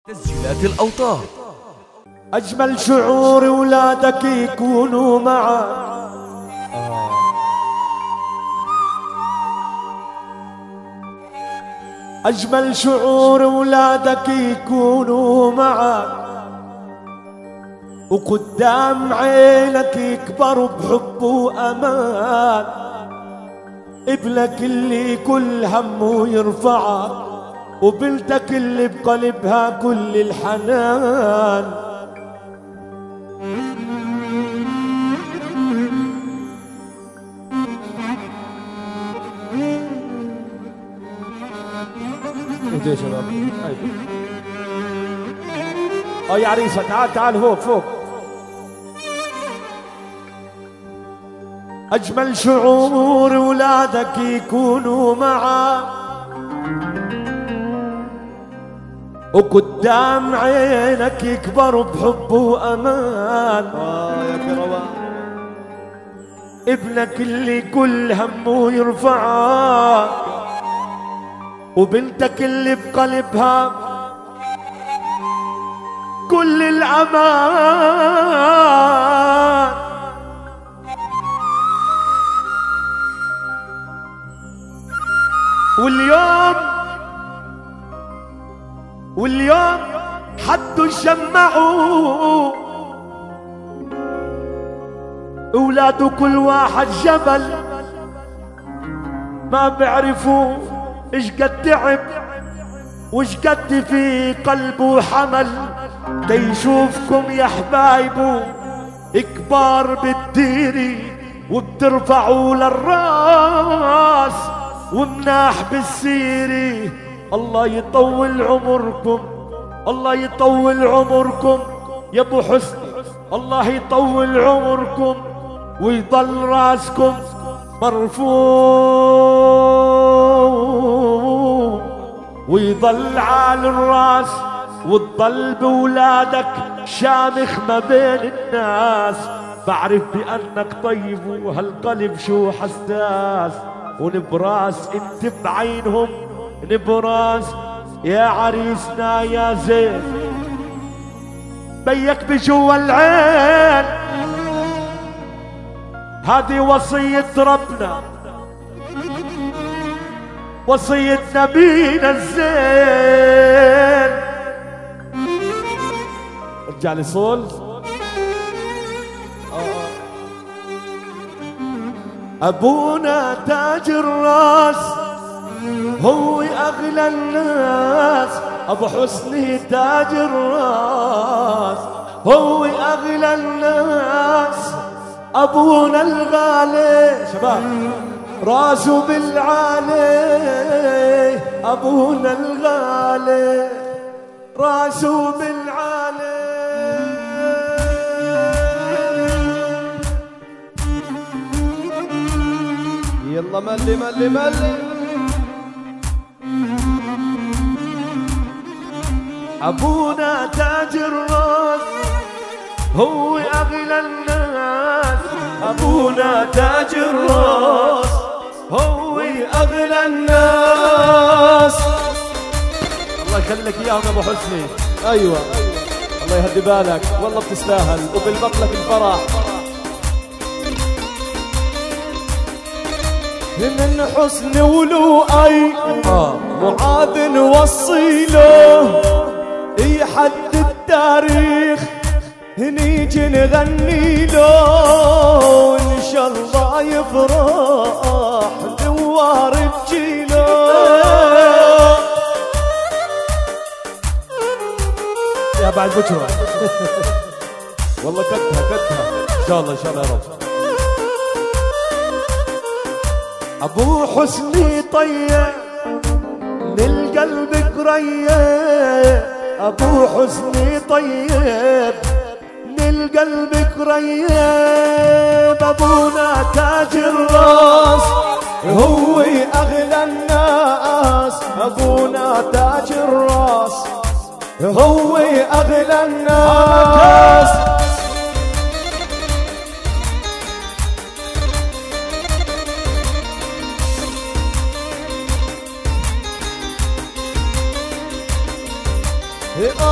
تسجيلات الأوتار. أجمل شعور ولادك يكونوا معك، أجمل شعور ولادك يكونوا معك، وقدام عينك يكبروا بحب وأمان. ابنك اللي كل همه يرفعك، وبنتك اللي بقلبها كل الحنان. اهدوا يا شباب. يا عريسة تعال تعال فوق فوق. أجمل شعور ولادك يكونوا معك، وقدام عينك يكبروا بحب وأمان. يا كروان ابنك اللي كل همه يرفعك، وبنتك اللي بقلبها كل الأمان. واليوم حدوا شمعوا أولاده كل واحد جبل، ما بيعرفوا إيش قد تعب وإيش قد في قلبه حمل. تيشوفكم يا حبايبه كبار بالديري، وبترفعوا للراس ومناح بالسيري. الله يطول عمركم، الله يطول عمركم يا ابو حسني، الله يطول عمركم ويضل راسكم مرفوع، ويضل عال الراس، وتضل بولادك شامخ ما بين الناس. بعرف بأنك طيب وهالقلب شو حساس، ونبراس انت بعينهم نبراس يا عريسنا يا زين. بيك بجوا العين، هذه وصية ربنا، وصية نبينا الزين. ارجع لي صول. أبونا تاج الراس هو أغلى الناس، أبو حسني تاج الراس هو أغلى الناس. أبونا الغالي شباب راسه بالعالي، أبونا الغالي راسه بالعالي. يلا ملي ملي ملي. أبونا تاج الراس هو أغلى الناس، أبونا تاج الراس هو أغلى الناس. الله يخليك إياهم أبو حسني. ايوه الله يهدي بالك، والله بتستاهل وبالبطلك الفرح. من حسن ولوقي معاذ نوصيله، يحدد التاريخ نيجي نغني له. ان شاء الله يفرح دوار بجيله. يا بعد بكره والله كدها كدها ان شاء الله ان شاء الله يا رب. ابو حسني طيب من القلب قريب، ابو حسني طيب من القلب قريب. ابونا تاج الراس هو اغلى الناس، ابونا تاج الراس هو اغلى الناس.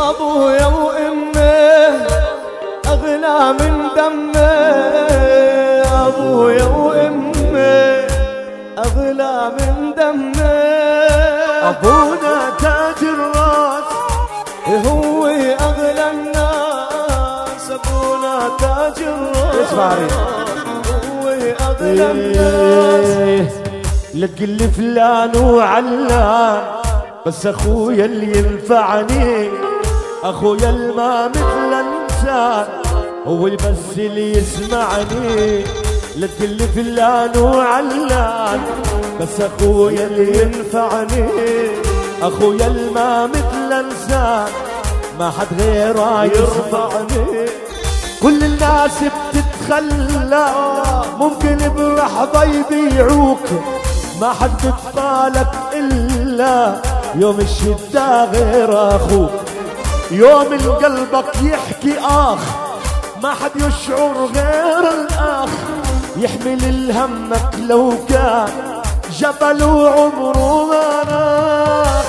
ابويا وامي اغلى من دمي، ابويا وامي اغلى من دمي. ابونا تاج الراس هو اغلى الناس، ابونا تاج الراس هو اغلى الناس. لا تقلي فلان وعلان، بس اخويا اللي ينفعني، اخويا الما مثل انسان، هو بس اللي يسمعني. لا تقلي فلان وعلان، بس اخويا اللي ينفعني، اخويا الما مثل انسان، ما حد غيره يرفعني. كل الناس بتتخلى، ممكن بلحظة يبيعوك، ما حد بتطالك إلا يوم الشدة غير أخوك. يوم قلبك يحكي آخ، ما حد يشعر غير الآخ، يحمل الهمك لو كان جبل وعمره ما ناخ.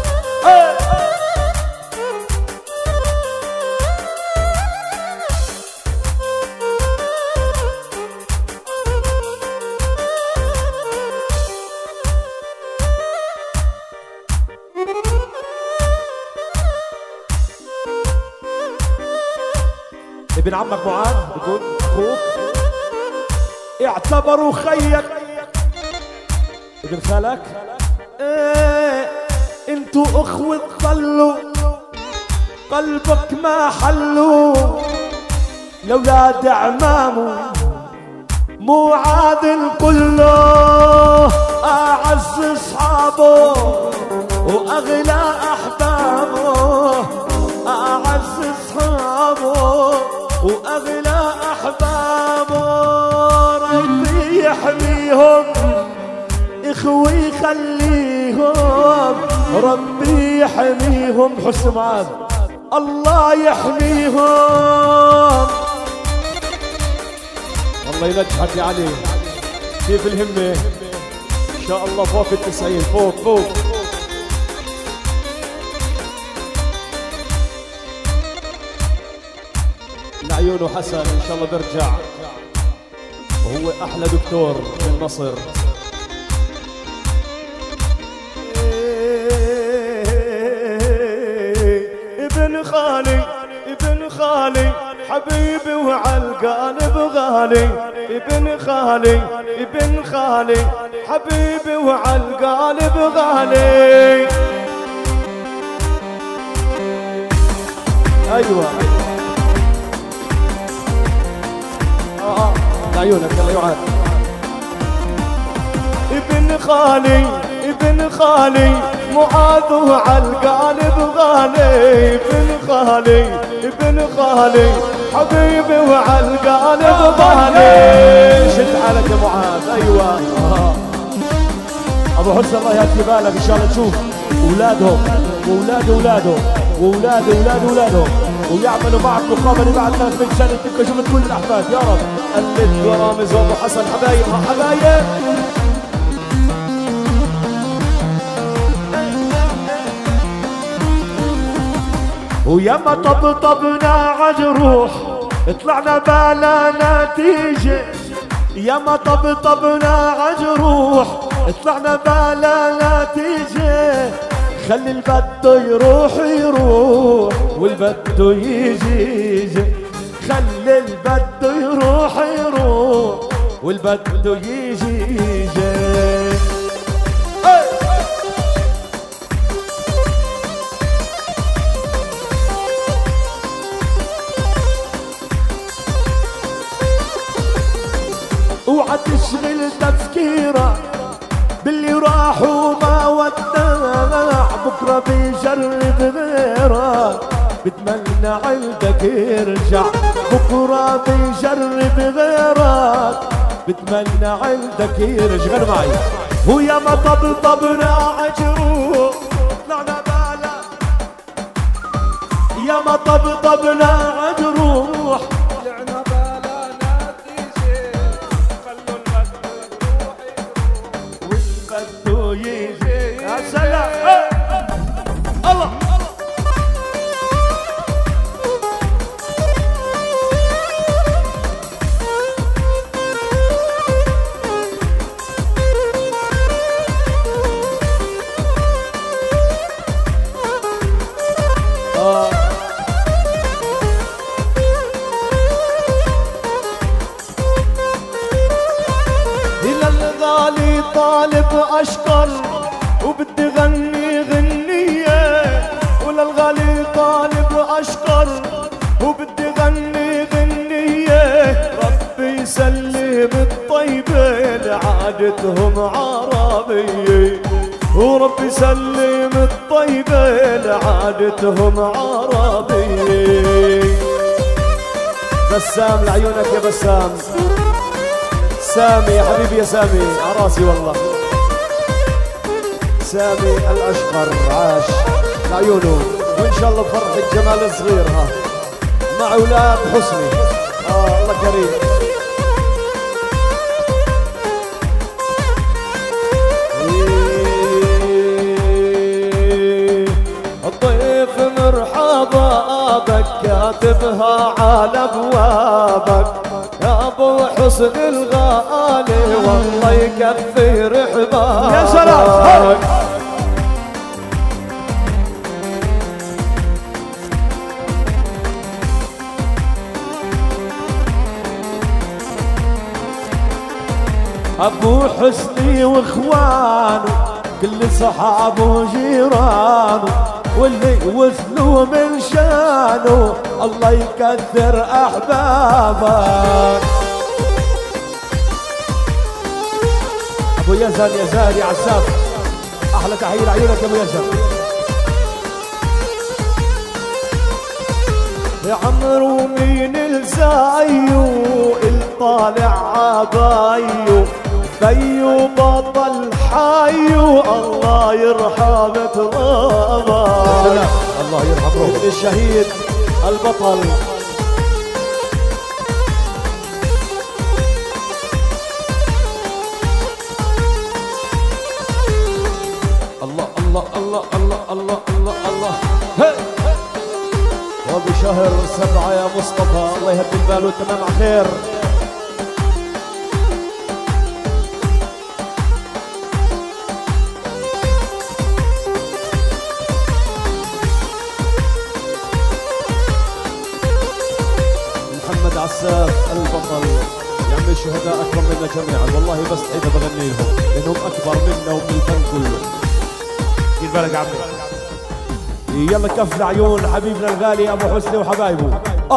ابن عمك معاذ بيقول اخوك اعتبروا خيك، ابن خالك انتو اخوة ضلوا قلبك ما حلوا، لولاد عمامه مو عادل كله، اعز اصحابه واغلى احبابه، اعز اصحابه واغلى احبابه. ربي يحميهم اخوي خليهم، ربي يحميهم. حسن معاذ الله يحميهم. الله ينجحك يا علي، كيف الهمة ان شاء الله فوق ال90 فوق فوق. لعيونه حسن ان شاء الله بيرجع، وهو احلى دكتور من مصر. ابن خالي ابن خالي حبيبي وعالقالب غالي، ابن خالي ابن خالي حبيبي وعالقالب غالي. ايوه لعيونك يلا يعاد. ابن خالي ابن خالي معاذ وعالقالب غالي، ابن خالي ابن خالي حبيبي وعالقالب غالي. شد حالك يا معاذ. ايوه ابو حسن الله يهدي بالك، ان شاء الله تشوف اولادهم واولاد اولادهم واولاد اولاد اولادهم، ويعملوا معك مقابله بعد 300 سنه تبقى شفت كل الاحفاد يا رب. قلد ورامز وابو حسن حبايب حبايب. وياما طبطبنا عالجروح طلعنا بلا نتيجة، ياما طبطبنا عالجروح طلعنا بلا نتيجة. خلي البدو يروح يروح والبدو يجي يجي، خلي البدو يروح يروح والبدو يجي يجي. اوعى تشغل تفكيرك باللي راح وما ودع، بكره بيجرب غيرك بتمنى عندك يرجع، بكره بيجرب غيرك بتمنى عندك يرجع. غير معي. وياما طبطبنا عجروح طلعنا بالا، ياما طبطبنا عجروح طلعنا بالا نتيجة. خلوا البدو يروح والبدو يجي. يا سلام الله. طالب اشقر وبدي غني غنية، ربي يسلم الطيبة لعادتهم عربية، وربي يسلم الطيبة لعادتهم عربية. بسام لعيونك يا بسام، سامي يا حبيبي يا سامي عراسي والله، سامي الاشقر عاش لعيونه، وان شاء الله بفرحة جمال الصغير ها مع اولاد حسني. الله كريم. الضيف مرحبا بك كاتبها على ابوابك يا ابو حسن الغالي، والله يكثر حبابك. يا سلام. ابو حسني واخوانه كل صحابه وجيرانه، واللي وصلوا من شانه الله يكثر احبابك. ابو يزن يا زاهر يا عساف، احلى تحيه لعيونك يا ابو يزن. يا عمرو مين الزايو الطالع عبايو، بيو بطل حايو الله يرحم ترابك. الله يرحم روحه الشهيد البطل. الله الله الله الله الله الله الله. وبشهر 7 يا مصطفى الله يهدي البال وتمام على خير. محمد عساف البطل يا عمي، الشهداء اكبر منا جميعا والله، بس حيدا بغني لهم لانهم اكبر منا ومن الفن كله. دير بالك يا عمي. يلا كف العيون حبيبنا الغالي ابو حسني وحبايبه.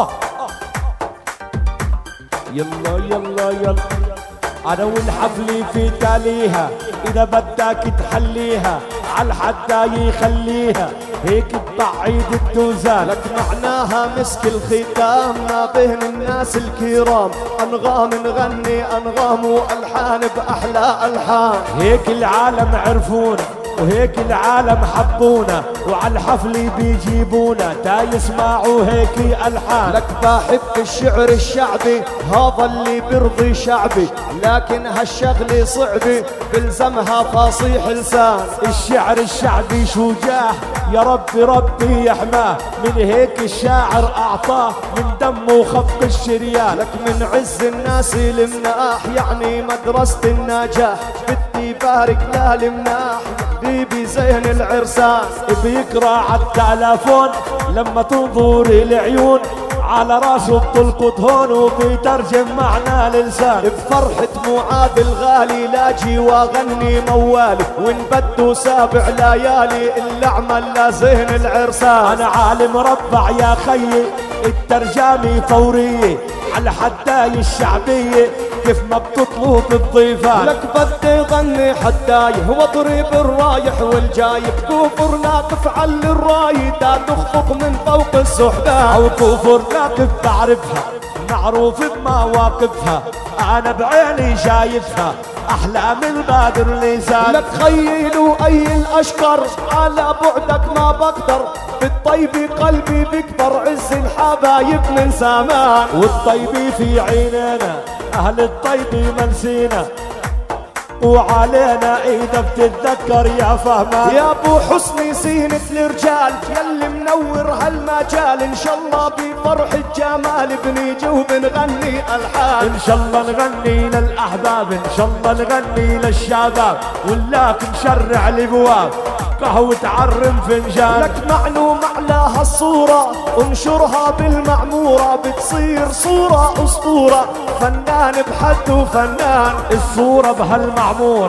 يلا يلا يلا انا والحفله في تاليها، اذا بدك تحليها عالحداي يخليها، هيك ببعيد التوزان لك معناها مسك الختام ما بين الناس الكرام، انغام نغني انغام والحان باحلى الحان، هيك العالم عرفونا وهيك العالم حبونا، وعلى الحفل بيجيبونا تا يسمعوا هيك الحان. لك بحب الشعر الشعبي هذا اللي برضي شعبي، لكن هالشغلة صعبة بلزمها فصيح لسان. الشعر الشعبي شجاع يا ربي ربي يحماه، من هيك الشاعر اعطاه من دمه وخفق الشريان. لك من عز الناس المناح يعني مدرسة النجاح، بدي بارك للمناح حبيبي زين العرسان، بيقرا عالتلفون لما تنظر العيون، على راسه بتلقط هون وبيترجم معنى للسان. بفرحة معاذ الغالي لاجي واغني موالي، وان بدو 7 ليالي اللي اعمل لزين العرسان. انا عالم مربع يا خيي الترجمة فورية على حداي الشعبية كيف ما بتطلب الضيفان. لك بدي غني حداي واضرب الرايح والجاي، بكفر لا تفعل الراي دا تخفق من فوق السحبان، او كفر لاقف بعرفها معروف بمواقفها، انا بعيني شايفها احلى من بدر لسان. لك خيلوا اي الاشقر على بعدك ما بقدر، بالطيب قلبي بكبر عز الحبايب من زمان، والطيب في عيننا اهل الطيب منسينا، وعلينا اذا بتتذكر يا فهمان. يا ابو حسني زينة الرجال يلي منور هالمجال، ان شاء الله بفرحة جمال بنيجي وبنغني الحان. ان شاء الله نغني للاحباب، ان شاء الله نغني للشباب، ولاك نشرع الابواب قهوة عرم فنجان. لك معلوم على هالصورة انشرها بالمعمورة، بتصير صورة اسطورة فنان بحده فنان. الصورة بهالمعمورة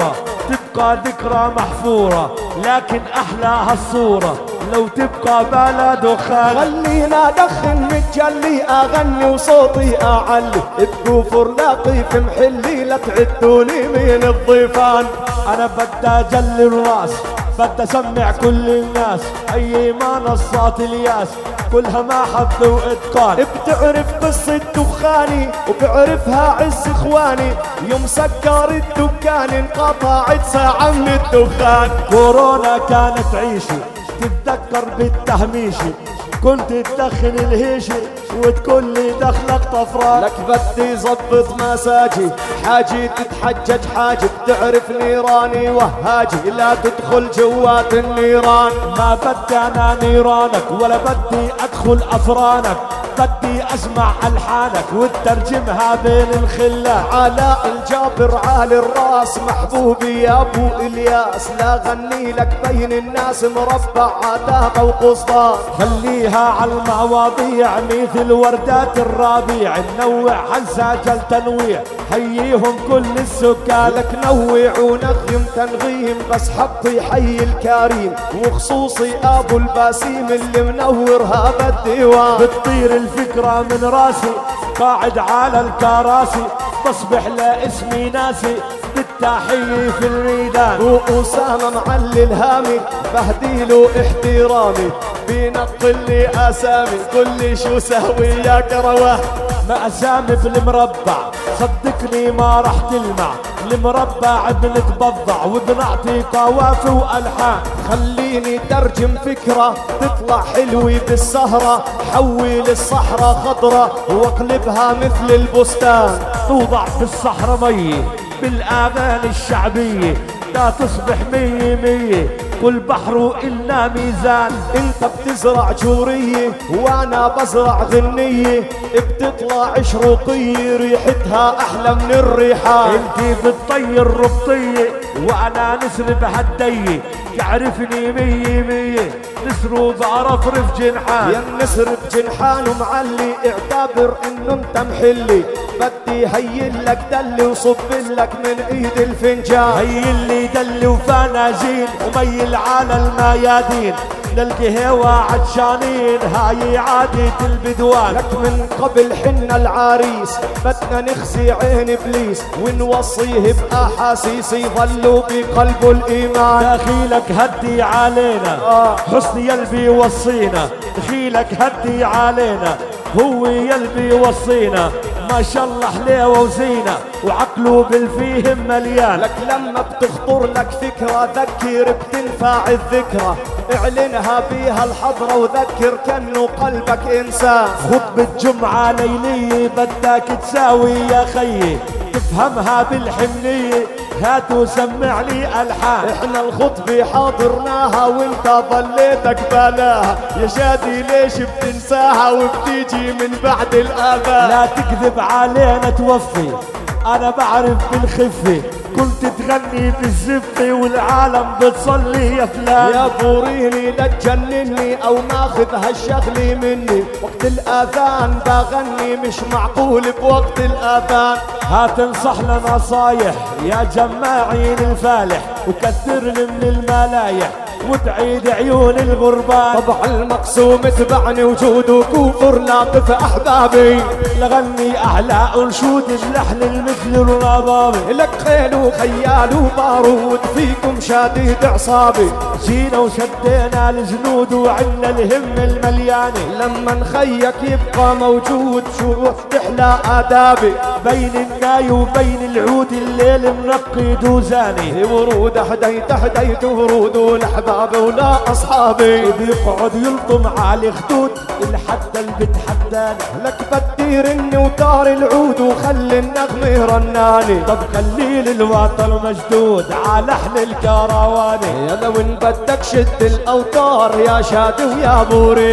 تبقى ذكرى محفورة، لكن أحلى هالصورة لو تبقى بلا دخان. خلينا دخن متجلي اغني وصوتي اعلي، بكفر لطيف محلي لا تعدوني من الضيفان. أنا بدي أجلي الراس، بدي أسمع كل الناس، أي منصات الياس كلها محبة وإتقان. بتعرف قصة دخاني وبعرفها عز اخواني، يوم سكر الدكان انقطعت ساعة من الدخان. كورونا كانت عيشي تتذكر بالتهميشي، كنت تدخن الهيشي وتقول لي دخلك طفران. لك بدي زبط مساجي حاجي تتحجج حاجي، بتعرف نيراني وهاجي لا تدخل جوات النيران. ما بدي أنا نيرانك ولا بدي أدخل أفرانك، بدي أسمع ألحانك وتترجمها بين الخلان. علاء الجابر عالي الراس محبوبي يا أبو إلياس، لا غني لك بين الناس مربع عتاقة وقسطاس. خليها على المواضيع مثل وردات الربيع، ننوع هالسجل تنويع حييهم كل السكان. لك نوع ونغيم تنغيم بس حطي حي الكريم، وخصوصي أبو الباسيم اللي منورها بالديوان. بتطير الفكرة من راسي قاعد على الكراسي، تصبح لاسمي ناسي بالتحية في الميدان. وأسامة معلي الهامي بهديله احترامي، بينقل لي أسامي قل لي شو سهوي يا كروان. ما أسامي بالمربع صدقني ما راح تلمع، المربع بنتبضع وبنعطي قوافي وألحان. خليني ترجم فكرة تطلع حلوة بالسهرة، حول الصحراء خضرة واقلبها مثل البستان. توضع بالصحراء مية بالأغاني الشعبية، لا تصبح مية مية كل بحر وإلنا ميزان. انت بتزرع جورية وانا بزرع غنية، بتطلع شروقية ريحتها احلى من الريحان. انتي بتطير ربطية وانا نسرب هالدية، تعرفني مية مية نسرو بعرفرف جنحان. يا النسر بجنحان ومعلي اعتبر انه انت محلي، بدي هيلك دلي وصب لك من ايد الفنجان. هيلي دلي وفناجين وميل على الميادين، نلقي هوا عطشانين هاي عادة البدوان. لك من قبل حنا العريس بدنا نخزي عين ابليس، ونوصيه باحاسيس يظلوا بقلبه الايمان. دخيلك هدي علينا حسني يلبي وصينا، دخيلك هدي علينا هو يلبي وصينا. ما شاء الله حليوة وزينة وعقله بالفيهم مليان. لك لما بتخطر لك فكرة ذكر بتنفع الذكرى، اعلنها بيها الحضرة وذكر كأنه قلبك إنسان. خطبة جمعة ليلية بدك تساوي يا خيي، تفهمها بالحملية هات وسمعني ألحان. احنا الخطبة حاضرناها وانت ظليتك بلاها، يا شادي ليش بتنساها وبتيجي من بعد الآباء. لا تكذب علينا توفي أنا بعرف بالخفة، كنت تغني بالزفة والعالم بتصلي يا فلان. يا بوريني لا تجنني او ماخذ هالشغلة مني، وقت الآذان بغني مش معقول بوقت الآذان. هات انصح لنا نصايح يا جماعين الفالح، وكثرني من الملايح وتعيد عيون الغربان. طبع المقسوم تبعني وجوده كفر لاطف احبابي، لغني احلى انشود اللحن المثل الربابي. لك خيل وخيال وبارود فيكم شاديد اعصابي، جينا وشدينا الجنود وعنا الهم المليانه. لما نخيك يبقى موجود شو تحلى آدابي، بين الناي وبين العود الليل منقي دوزاني. ورود حديت ورود والاحباب ولا اصحابي، بيقعد يلطم على خدود لحتى اللي بتحداني. لك بدي رن وطار العود وخلي النغمة رناني. طب خليل الوطن مشدود على لحن الكرواني. يا لو ان بدك شد الاوتار يا شادي ويا بوريني.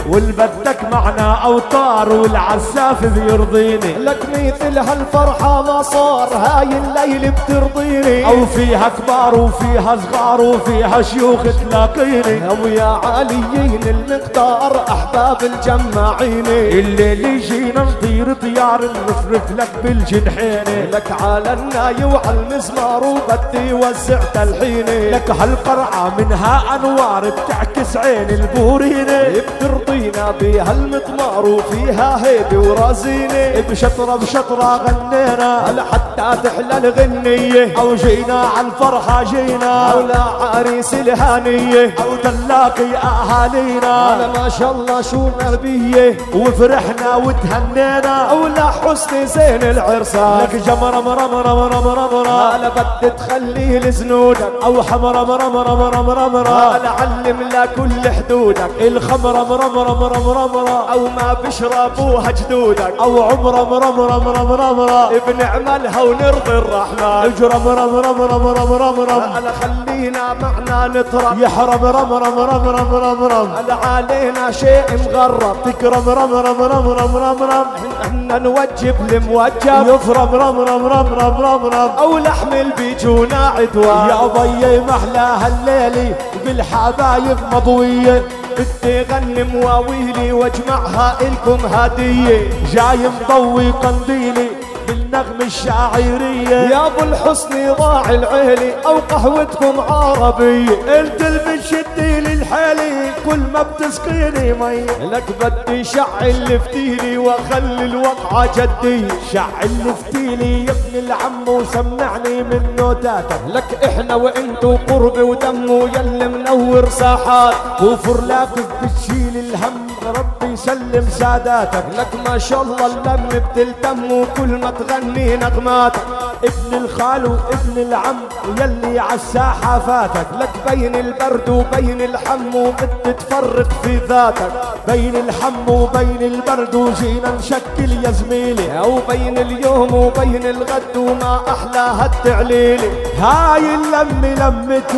والبدك معنا اوتار والعزاف بيرضيني. لك مثل هالفرحة ما صار هاي الليل بترضيني، او فيها كبار وفيها صغار وفيها شيوخ تلاقيني. ويا عاليين المقدار احباب الجماعين، الليل يجينا نطير طيار نفرف لك بالجنحين. لك على الناي وعلى المزمار وبدي وزع تلحيني. لك هالقرعة منها انوار بتعكس عين البورين، بترضينا بهالمطمار وفيها هيبة ورازيني. بشطرة بشطرة غنينا لحتى تحلى الغنية، او جينا عالفرحة جينا، او لعريس الهانية، او تلاقي اهالينا. على ما شاء الله شو نبيه، وفرحنا وتهنينا، او لحسن زين العرسان. لك جمرة مرة مرة مرة مرة مرة هلا بدي تخليه لزنودك، او حمرة مرة مرة مرة مرة مرة. هلا علم لكل حدودك، الخمرة مرة مرة مرة مرة مرة، او ما بشربوها جدودك، او عمرة مرة مرة مرة مرة مرة. بنعملها ونرضي الرحمن. اجرى مرة مرة مرة مرة مرة مرة. هلا خلينا معنا نترك، يحرم مرة مرة مرة مرة مرة مرة. هلا علينا شيء مغرب، تكرم مرة مرة مرة مرة مرة مرة. احنا نوجب الموجب، يفرم مرة مرة مرة مرة مرة مرة. او لحمل بيجونا عدوان. يا ضيي محلى هالليلي بالحبايب مضوية، بدي غني مواويلي واجمعها الكم هدية. جاي مضوي قنديلي بالنغمة الشاعرية. يا ابو الحسن ضاع العيلي او قهوتكم عربية. انت اللي بتشديلي الحالي كل ما بتسقيني مي. لك بدي شعل فتيلي واخلي الوقعة جدية. شعل فتيلي يا ابن العم وسمعني من نوتاتك. لك احنا وانتو قرب ودم ويلي منور ساحات. وفرلاك بتشيل الهم ربي يسلم ساداتك. لك ما شاء الله اللم بتلتم وكل ما تغني نغماتك. ابن الخال وابن العم يلي عالساحة فاتك. لك بين البرد وبين الحم وبدي تفرق في ذاتك. بين الحم وبين البرد وجينا نشكل يا زميلي. او بين اليوم وبين الغد وما احلى هالتعليلي. هاي اللمة لمة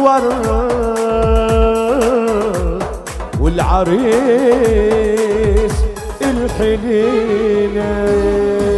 ورد والعريس الحنينة.